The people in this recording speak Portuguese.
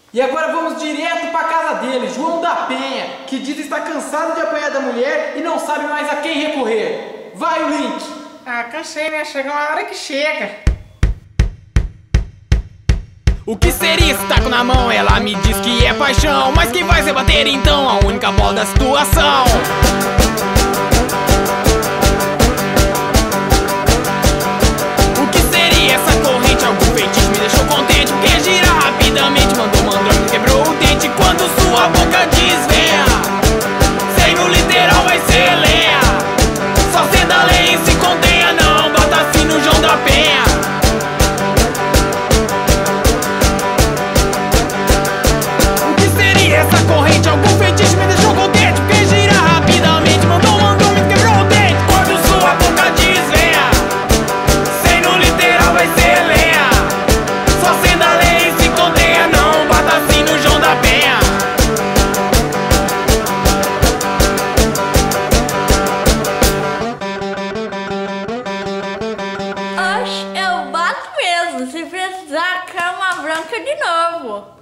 E agora vamos direto para casa dele, João da Penha, que diz estar cansado de apanhar da mulher e não sabe mais a quem recorrer. Vai, o link! Ah, cansei, né? Chega uma hora que chega. O que seria esse taco na mão? Ela me diz que é paixão, mas quem vai se bater então? A única bola da situação. O que seria essa corrente? Algum feitiço me deixou contente, porque gira rapidamente, mandou mandrão que quebrou o dente. Quando sua boca desvenha, sem o literal vai ser lenha. Só sendo a lei se contenha, não bata assim no João da Penha. Essa corrente, algum feitiço me deixou contente, porque gira rapidamente, mandou um mandou me quebrou o dente. Quando sua boca desvenha, sem no literal vai ser lenha. Só sendo a lei se contenha, não bata assim no João da Penha. Oxe, eu bato mesmo, se precisar cama branca de novo.